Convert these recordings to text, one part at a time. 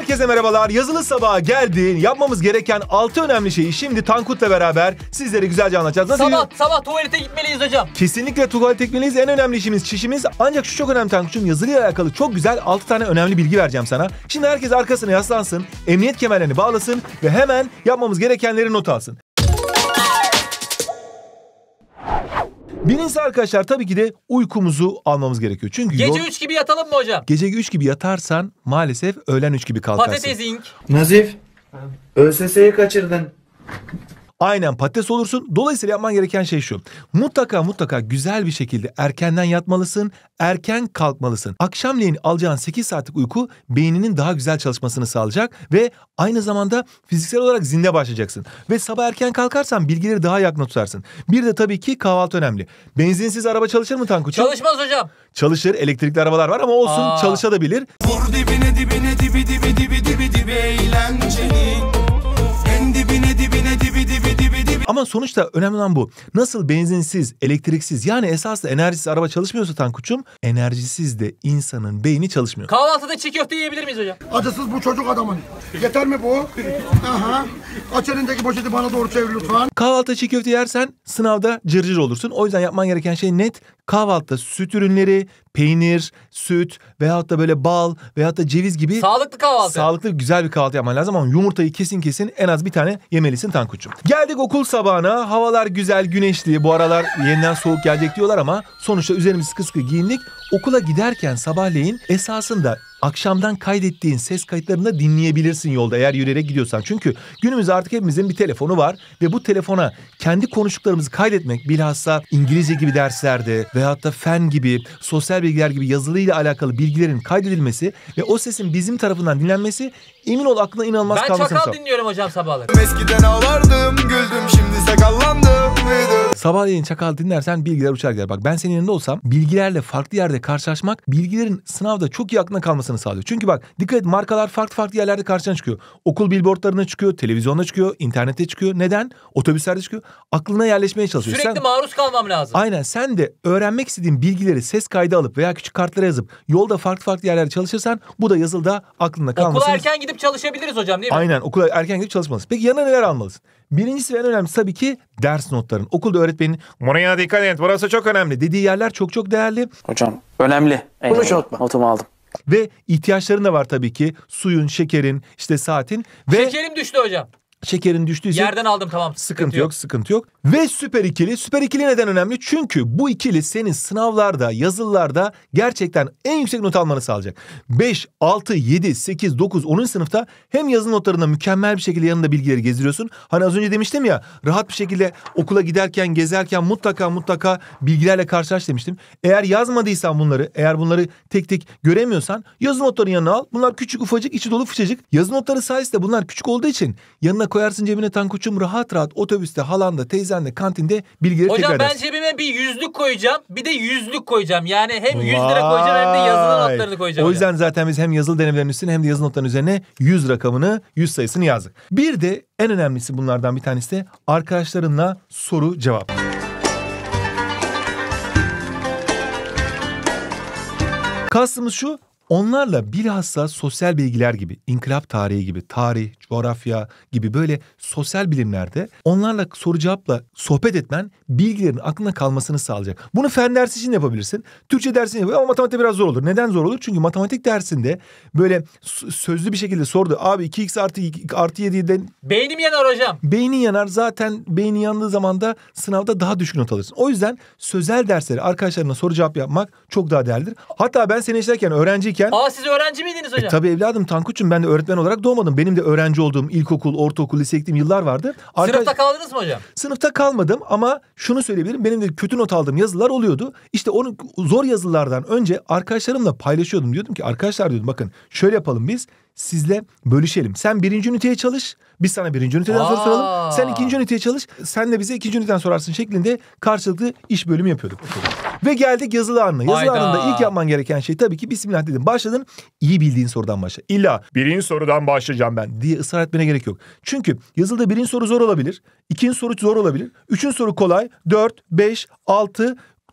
Herkese merhabalar. Yazılı sabaha geldin. Yapmamız gereken 6 önemli şeyi şimdi Tankut'la beraber sizlere güzelce anlatacağız. Sabah tuvalete gitmeliyiz hocam. Kesinlikle tuvalete gitmeliyiz. En önemli işimiz çişimiz. Ancak şu çok önemli Tankut'cum. Yazılıyla alakalı çok güzel 6 tane önemli bilgi vereceğim sana. Şimdi herkes arkasına yaslansın. Emniyet kemerlerini bağlasın ve hemen yapmamız gerekenleri not alsın. Birincisi arkadaşlar tabii ki de uykumuzu almamız gerekiyor. Çünkü gece 3 gibi yatalım mı hocam? Gece 3 gibi yatarsan maalesef öğlen 3 gibi kalkarsın. Patatesing. Nazif, ÖSS'yi kaçırdın. Aynen patates olursun. Dolayısıyla yapman gereken şey şu. Mutlaka güzel bir şekilde erkenden yatmalısın. Erken kalkmalısın. Akşamleyin alacağın 8 saatlik uyku beyninin daha güzel çalışmasını sağlayacak ve aynı zamanda fiziksel olarak zinde başlayacaksın. Ve sabah erken kalkarsan bilgileri daha yakın tutarsın. Bir de tabii ki kahvaltı önemli. Benzinsiz araba çalışır mı Tankut'cum? Çalışmaz hocam. Çalışır. Elektrikli arabalar var ama olsun çalışabilir. Vur dibine dibi eğlenceli. En dibine dibi. Ama sonuçta önemli olan bu. Nasıl benzinsiz, elektriksiz yani esasında enerjisiz araba çalışmıyorsa Tankut'cum, enerjisiz de insanın beyni çalışmıyor. Kahvaltıda çiğ köfte yiyebilir miyiz hocam? Acısız bu çocuk adamın. Yeter mi bu? Aha. Aç elindeki poşeti bana doğru çevir lütfen. Kahvaltıda çiğ köfte yersen sınavda cırcır olursun. O yüzden yapman gereken şey net. Kahvaltıda süt ürünleri, peynir, süt veyahut da böyle bal veyahut da ceviz gibi sağlıklı kahvaltı. Sağlıklı güzel bir kahvaltı yapman lazım ama yumurtayı kesin en az bir tane yemelisin Tankut'cum. Geldik okul sabahına. Havalar güzel, güneşli. Bu aralar yeniden soğuk gelecek diyorlar ama sonuçta üzerimizi sıkı giyindik. Okula giderken sabahleyin esasında akşamdan kaydettiğin ses kayıtlarını da dinleyebilirsin yolda eğer yürüyerek gidiyorsan. Çünkü günümüzde artık hepimizin bir telefonu var ve bu telefona kendi konuştuklarımızı kaydetmek bilhassa İngilizce gibi derslerde veyahut da fen gibi, sosyal bilgiler gibi yazılıyla alakalı bilgilerin kaydedilmesi ve o sesin bizim tarafından dinlenmesi emin ol aklına inanılmaz kalmasını sağlar. Ben Çakal dinliyorum hocam sabahları. Eskiden ağlardım, güldüm, şimdi sakallandım. Sabahleyin Çakal dinlersen bilgiler uçar gider. Bak ben senin yanında olsam bilgilerle farklı yerde karşılaşmak bilgilerin sınavda çok iyi aklına kalmasını sağlıyor. Çünkü bak dikkat et markalar farklı yerlerde karşına çıkıyor. Okul billboardlarına çıkıyor, televizyonda çıkıyor, internette çıkıyor. Neden? Otobüslerde çıkıyor. Aklına yerleşmeye çalışıyor. Sürekli maruz kalmam lazım. Aynen sen de öğrenmek istediğin bilgileri ses kaydı alıp veya küçük kartlara yazıp yolda farklı yerlerde çalışırsan bu da yazılıda aklında kalmasını. Okula erken gidip çalışabiliriz hocam değil mi? Aynen okula erken gidip çalışmalısın. Peki yanına neler almalısın? Birincisi ve en önemlisi tabii ki ders notların. Okulda öğretmenin buraya dikkat et burası çok önemli dediği yerler çok değerli. Hocam önemli. Bunu unutma. Notumu aldım. Ve ihtiyaçların da var tabii ki. Suyun, şekerin, işte saatin. Ve şekerim düştü hocam. Şekerin düştüyse yerden aldım tamam. Sıkıntı yok. Ve süper ikili. Süper ikili neden önemli? Çünkü bu ikili senin sınavlarda, yazılılarda gerçekten en yüksek not almanı sağlayacak. 5, 6, 7, 8, 9, 10. sınıfta hem yazılı notlarında mükemmel bir şekilde yanında bilgileri gezdiriyorsun. Hani az önce demiştim ya rahat bir şekilde okula giderken, gezerken mutlaka bilgilerle karşılaş demiştim. Eğer yazmadıysan eğer bunları tek göremiyorsan yazı notlarının yanına al. Bunlar küçük ufacık, içi dolu fıçacık. Yazı notları sayesinde bunlar küçük olduğu için yanına koyarsın cebine Tankut'cum rahat otobüste, halanda, teyzenle, kantinde bilgileri tekrar edersin. Hocam ben cebime bir 100'lük koyacağım bir de 100'lük koyacağım. Yani hem 100 lira koyacağım hem de yazılı notlarını koyacağım. O yüzden zaten biz hem yazılı denemelerin üstüne hem de yazılı notların üzerine 100 rakamını, 100 sayısını yazdık. Bir de en önemlisi bunlardan bir tanesi de arkadaşlarınla soru cevap. Kastımız şu. Onlarla bilhassa sosyal bilgiler gibi, inkılap tarihi gibi, tarih, coğrafya gibi böyle sosyal bilimlerde onlarla soru cevapla sohbet etmen bilgilerin aklına kalmasını sağlayacak. Bunu fen dersi için yapabilirsin. Türkçe dersini yapabilirsin ama matematikte biraz zor olur. Neden zor olur? Çünkü matematik dersinde böyle sözlü bir şekilde sordu. Abi 2x artı 7'den... Beynim yanar hocam. Beynin yanar. Zaten beynin yandığı zaman da sınavda daha düşük not alırsın. O yüzden sözel dersleri arkadaşlarına soru cevap yapmak çok daha değerlidir. Hatta ben seni işlerken öğrenciyken... siz öğrenci miydiniz hocam? Tabii evladım Tankut'cum ben de öğretmen olarak doğmadım. Benim de öğrenci olduğum ilkokul, ortaokul, lise gittiğim yıllar vardı. Sınıfta kaldınız mı hocam? Sınıfta kalmadım ama şunu söyleyebilirim. Benim de kötü not aldığım yazılar oluyordu. İşte onu zor yazılardan önce arkadaşlarımla paylaşıyordum. Diyordum ki arkadaşlar diyordum bakın şöyle yapalım biz. Sizle bölüşelim. Sen 1. üniteye çalış. Biz sana 1. üniteden soru soralım. Sen 2. üniteye çalış. Sen de bize 2. üniteden sorarsın şeklinde karşılıklı iş bölümü yapıyorduk. Ve geldik yazılı anına. Yazılı anında ilk yapman gereken şey tabii ki bismillah dedim. Başladın. İyi bildiğin sorudan başla. İlla 1. sorudan başlayacağım ben diye ısrar etmene gerek yok. Çünkü yazılıda 1. soru zor olabilir. 2. soru zor olabilir. 3. soru kolay. 4, 5, 6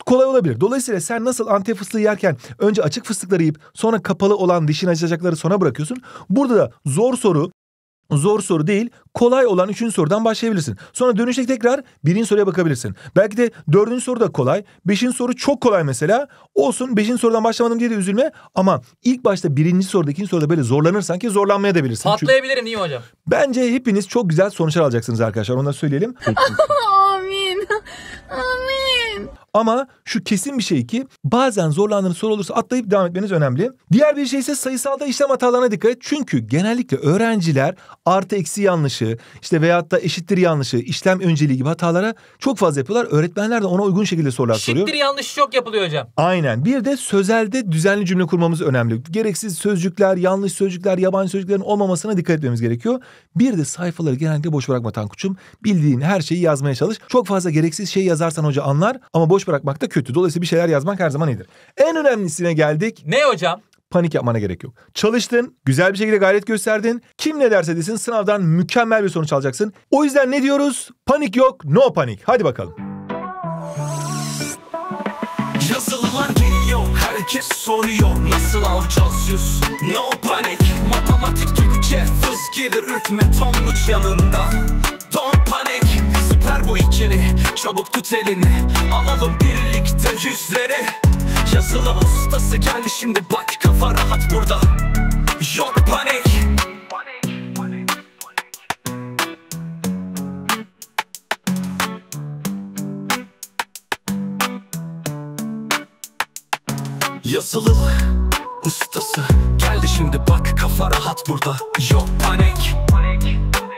kolay olabilir. Dolayısıyla sen nasıl Antep fıstığı yerken önce açık fıstıkları yiyip sonra kapalı olan dişini açacakları sona bırakıyorsun. Burada da zor soru değil, kolay olan 3. sorudan başlayabilirsin. Sonra dönüşte tekrar 1. soruya bakabilirsin. Belki de 4. soru da kolay. 5. soru çok kolay mesela. Olsun, 5. sorudan başlamadım diye de üzülme. Ama ilk başta 1. soruda, 2. soruda böyle zorlanırsan ki zorlanmaya da bilirsin. Patlayabilirim değil mi hocam? Bence hepiniz çok güzel sonuçlar alacaksınız arkadaşlar. Onu da söyleyelim. Amin. Amin. Ama şu kesin bir şey ki bazen zorlandığınız soru olursa atlayıp devam etmeniz önemli. Diğer bir şey ise sayısalda işlem hatalarına dikkat et. Çünkü genellikle öğrenciler artı eksi yanlışı işte veyahut da eşittir yanlışı, işlem önceliği gibi hatalara çok fazla yapıyorlar. Öğretmenler de ona uygun şekilde sorular soruyor. Şıktır yanlış çok yapılıyor hocam. Aynen. Bir de sözelde düzenli cümle kurmamız önemli. Gereksiz sözcükler, yanlış sözcükler, yabancı sözcüklerin olmamasına dikkat etmemiz gerekiyor. Bir de sayfaları genellikle boş bırakma Tankuç'um. Bildiğin her şeyi yazmaya çalış. Çok fazla gereksiz şey yazarsan hoca anlar ama boş bırakmak da kötü. Dolayısıyla bir şeyler yazmak her zaman iyidir. En önemlisine geldik. Ne hocam? Panik yapmana gerek yok. Çalıştın, güzel bir şekilde gayret gösterdin. Kim ne derse desin sınavdan mükemmel bir sonuç alacaksın. O yüzden ne diyoruz? Panik yok, no panik. Hadi bakalım. Yazılılar geliyor, herkes soruyor nasıl alacağız yüz? No panik, matematik Türkçe fız gelir ürkme tonluç yanında. Don't panik, süper bu ikili, çabuk tut elini, alalım birlikte yüzleri. Yazılı ustası geldi şimdi bak kafa rahat burada. Yok panik. Yazılı ustası geldi şimdi bak kafa rahat burada. Yok panik.